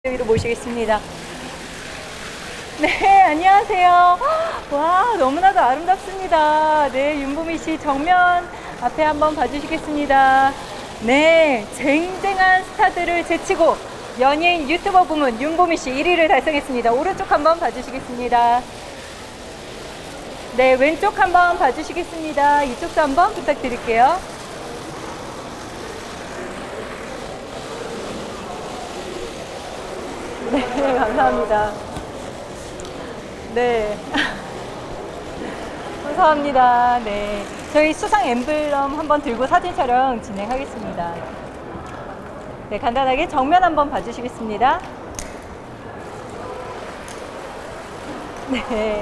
위로 모시겠습니다. 네, 안녕하세요. 와, 너무나도 아름답습니다. 네, 윤보미 씨 정면 앞에 한번 봐주시겠습니다. 네, 쟁쟁한 스타들을 제치고 연예인 유튜버 부문 윤보미 씨 1위를 달성했습니다. 오른쪽 한번 봐주시겠습니다. 네, 왼쪽 한번 봐주시겠습니다. 이쪽도 한번 부탁드릴게요. 네, 감사합니다. 네. 감사합니다. 네. 저희 수상 엠블럼 한번 들고 사진 촬영 진행하겠습니다. 네, 간단하게 정면 한번 봐주시겠습니다. 네.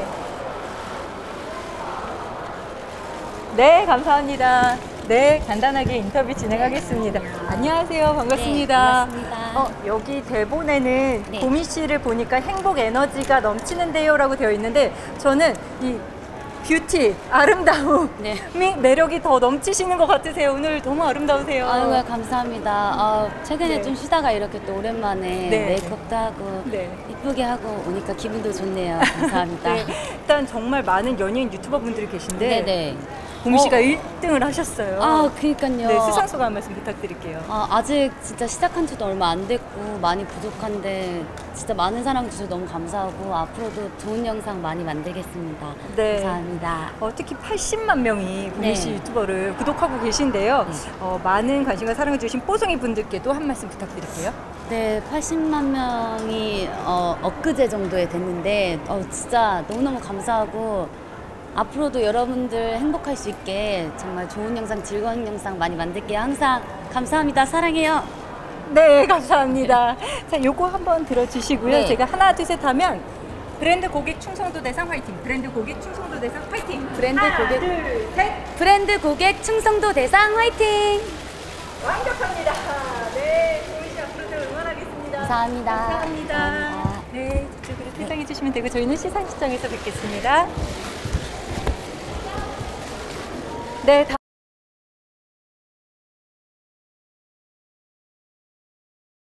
네, 감사합니다. 네, 간단하게 인터뷰 진행하겠습니다. 안녕하세요. 반갑습니다. 네, 반갑습니다. 여기 대본에는 네. 보미 씨를 보니까 행복 에너지가 넘치는데요 라고 되어 있는데 저는 이 뷰티, 아름다움이 매력이 더 넘치시는 것 같으세요. 오늘 너무 아름다우세요. 아유, 감사합니다. 최근에 네. 좀 쉬다가 이렇게 또 오랜만에 네. 메이크업도 하고 이쁘게 하고 오니까 기분도 좋네요. 감사합니다. 네, 일단 정말 많은 연예인 유튜버 분들이 계신데 네네. 보미 씨가 1등을 하셨어요. 그니까요. 네, 수상 소감 한 말씀 부탁드릴게요. 아직 진짜 시작한 지도 얼마 안 됐고 많이 부족한데 진짜 많은 사랑 주셔서 너무 감사하고 앞으로도 좋은 영상 많이 만들겠습니다. 네. 감사합니다. 특히 80만 명이 보미 씨 네. 유튜버를 구독하고 계신데요. 많은 관심과 사랑을 주신 뽀송이 분들께도 한 말씀 부탁드릴게요. 네, 80만 명이 엊그제 정도에 됐는데 진짜 너무너무 감사하고 앞으로도 여러분들 행복할 수 있게 정말 좋은 영상, 즐거운 영상 많이 만들게요. 항상 감사합니다. 사랑해요. 네, 감사합니다. 자, 요거 한번 들어주시고요. 네. 제가 하나, 둘, 셋 하면 브랜드 고객 충성도 대상 화이팅! 브랜드 고객 충성도 대상 화이팅! 브랜드 하나, 고객 둘, 셋! 브랜드 고객 충성도 대상 화이팅! 완벽합니다. 네, 보미 씨 앞으로도 응원하겠습니다. 감사합니다. 감사합니다. 감사합니다. 네, 저쪽으로 퇴장해 주시면 되고 저희는 시상식장에서 뵙겠습니다. 네.